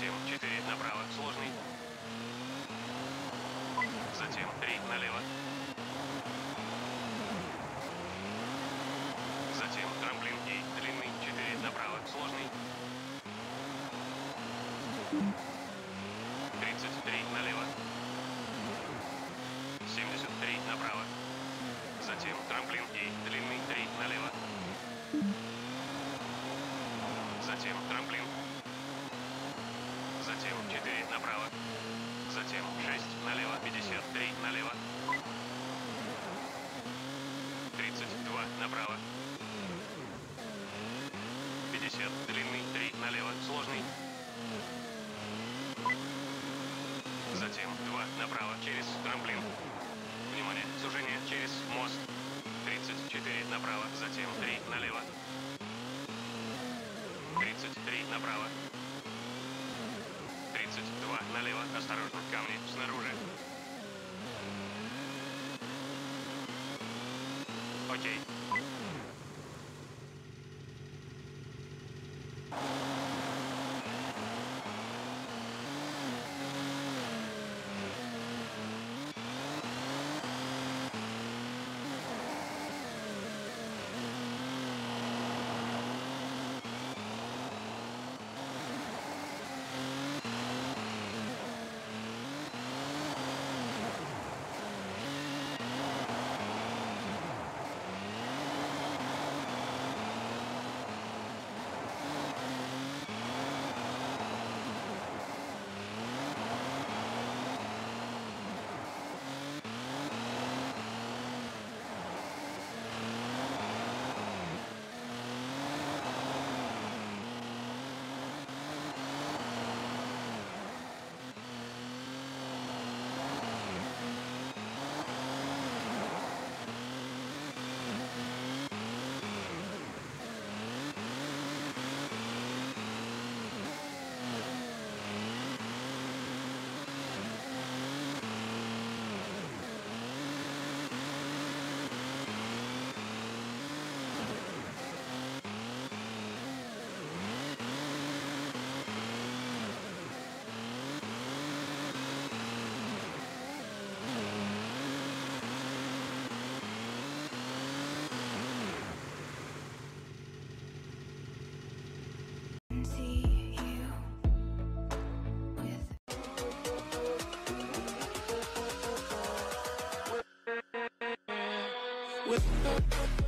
Затем 4 направо, сложный. Затем 3 налево. Затем трамплин и длинный, 4 направо, сложный. 33 налево. 73 направо. Затем трамплин и длинный, 3 налево. Затем трамплин. Затем 4 направо. Затем 6 налево, 53 налево. 32 направо. 50 длинный, 3 налево, сложный. Затем 2 направо через трамплин. Внимание, сужение через мост. 34 направо, затем 3 налево. 33 направо. 32 налево, осторожно, камни снаружи. Окей. with